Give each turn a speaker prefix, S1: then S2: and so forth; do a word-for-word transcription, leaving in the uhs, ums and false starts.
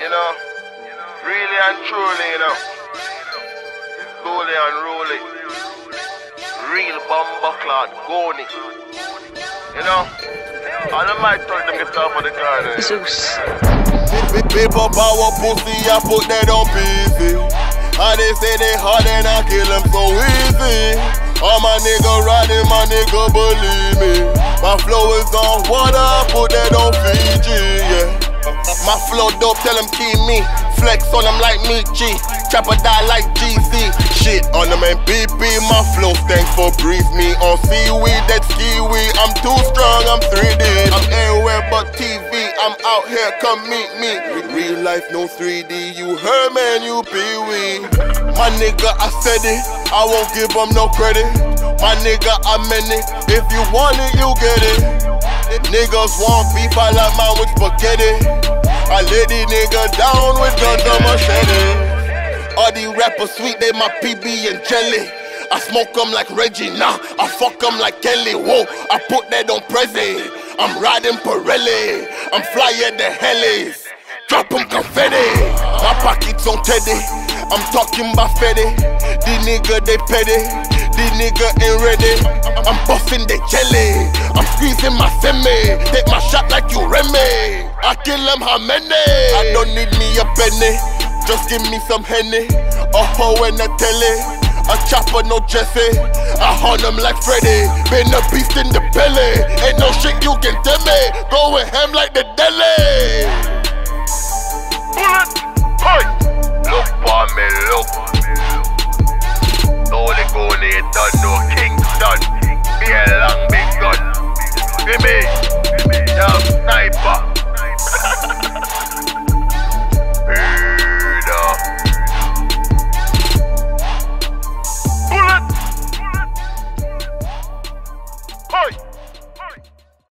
S1: you know, really and truly, you know, slowly and rolling, real bomber clad, goni, you know, and I might touch them guitar for the car.
S2: Zeus.
S1: People power pussy, I put that on P C. And they say they hard and I kill them so easy. All my nigga riding, my nigga believe me. My flow is on water, I put that on Fiji, yeah. My flow dope, tell them keep me. Flex on them like me, G. Chopper die like G C. Shit on them and B P. My flow thanks for brief me. On seaweed, that skiwi. I'm too strong, I'm three D. I'm everywhere but T V. I'm out here, come meet me. Real life, no three D. You heard, man, you pee-wee. My nigga, I said it. I won't give them no credit. My nigga, I meant it. If you want it, you get it. If niggas want beef, I like mine with spaghetti. I lay these niggas down with guns on machete. All these rappers sweet, they my P B and jelly. I smoke them like Reggie, nah, I fuck them like Kelly. Whoa, I put that on Prezi. I'm riding Pirelli. I'm flying the helis. Drop them confetti. My pockets on Teddy. I'm talking about Fetty. These niggas, they petty. These niggas ain't ready. I'm buffing the jelly. I'm squeezing my semi. Take my shot like you Remy. I kill them how many? I don't need me a penny. Just give me some Henny. A hoe and a telly. A chopper, no Jesse. I hunt them like Freddy. Been a beast in the belly. Ain't no shit you can tell me. Going ham like the deli. Bullet, hey. Look for me, look. All the go there, done no king done.